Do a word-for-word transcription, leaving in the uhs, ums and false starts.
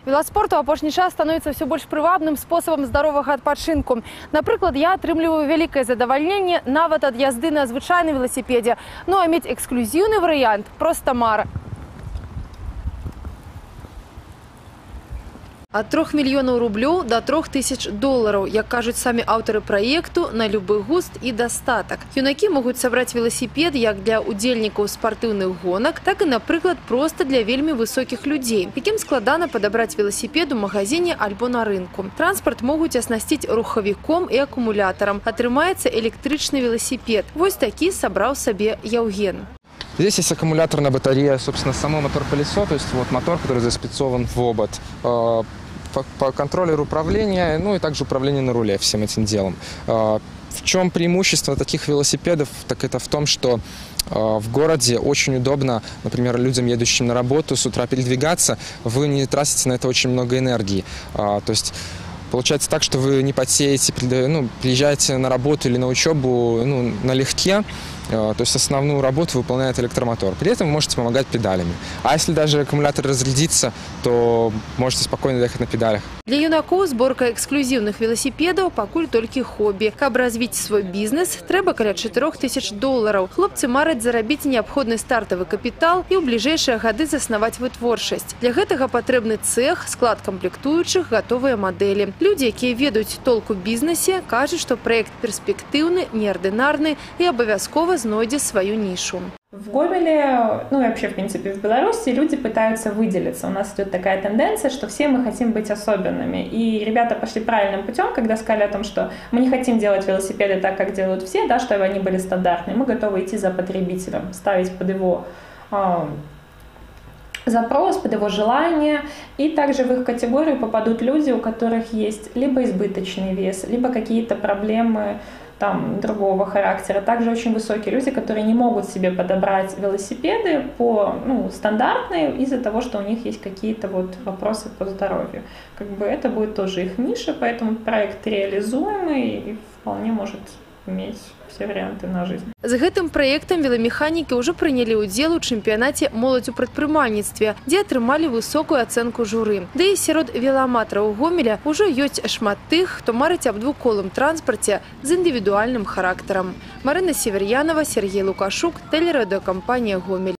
Велоспорт у апошні час становіцца ўсё больш прывабным спосабам здаровага адпачынку. Напрыклад, я атрымліваю вялікае задавальненне нават ад язды на звычайным веласіпедзе. Ну а мець эксклюзіўны варыянт проста мара. Ад трох мільёнаў рублёў да трох тысяч долараў, як кажуць самі аўтары праекту, на любы густ і дастатак. Юнакі могуць сабраць веласіпед як для удзельнікаў спартыўных гонак, так і, напрыклад, проста для вельмі высокіх людзей, якім складана падабраць веласіпед у магазине альбо на рынку. Транспарт могуць аснасціць рухавіком і акумулятарам. Атрымаецца электрычны веласіпед. Вось такі сабраў сабе Яўген. Здесь есть аккумуляторная батарея, собственно, само мотор-колесо, то есть вот мотор, который заспецован в обод. По, по контроллеру управления, ну и также управление на руле всем этим делом. В чем преимущество таких велосипедов? Так это в том, что в городе очень удобно, например, людям, едущим на работу, с утра передвигаться, вы не тратите на это очень много энергии. То есть получается так, что вы не потеете, ну, приезжаете на работу или на учебу, ну, налегке. То есть основную работу выполняет электромотор. При этом вы можете помогать педалями. А если даже аккумулятор разрядится, то можете спокойно доехать на педалях. Для юнакоў зборка эксклюзіўных веласіпедаў пакуль толькі хобі. Каб развіць свой бізнес, трэба каля чатырох тысяч долараў. Хлопцы мараць зарабіць неабходны стартавы капітал і ў бліжэйшыя гады заснаваць вытворчасць. Для гэтага патрэбны цэх, склад камплектуючых, гатовыя мадэлі. Людзі, якія ведаюць толку бізнесе, кажуць, што праект перспектыўны, неардынарны і абавязкова знойдзе свою нишу. В Гомеле, ну и вообще, в принципе, в Беларуси люди пытаются выделиться. У нас идет такая тенденция, что все мы хотим быть особенными. И ребята пошли правильным путем, когда сказали о том, что мы не хотим делать велосипеды так, как делают все, да, чтобы они были стандартные. Мы готовы идти за потребителем, ставить под его э, запрос, под его желание. И также в их категорию попадут люди, у которых есть либо избыточный вес, либо какие-то проблемы там, другого характера. Также очень высокие люди, которые не могут себе подобрать велосипеды по, ну, стандартные из-за того, что у них есть какие-то вот вопросы по здоровью. Как бы это будет тоже их ниша, поэтому проект реализуемый и вполне может иметь все варианты на жизнь. З гэтым праектам веламеханікі ўжо прынялі ўдзел у чэмпіянаце «Моладзь у прадпрымальніцтве», дзе атрымалі высокую ацэнку журы. Да і сярод велааматараў Гомеля ўжо ёсць шмат тых, хто марыць аб двухколым транспарце з індывідуальным характарам. Марына Север'янова, Сергей Лукашук, тэлерадыёкампанія «Гомель».